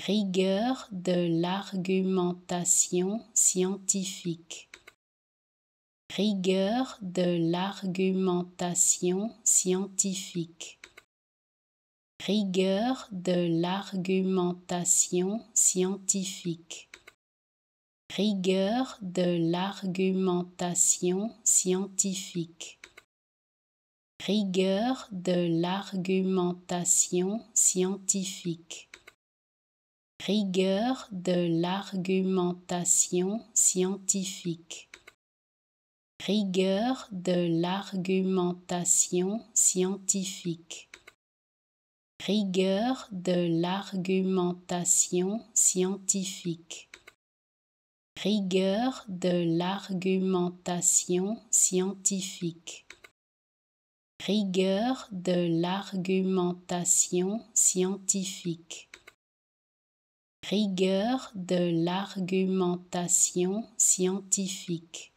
Rigueur de l'argumentation scientifique. Rigueur de l'argumentation scientifique. Rigueur de l'argumentation scientifique. Rigueur de l'argumentation scientifique. Rigueur de l'argumentation scientifique. Rigueur de l'argumentation scientifique. Rigueur de l'argumentation scientifique. Rigueur de l'argumentation scientifique. Rigueur de l'argumentation scientifique. Rigueur de l'argumentation scientifique. Rigueur de l'argumentation scientifique.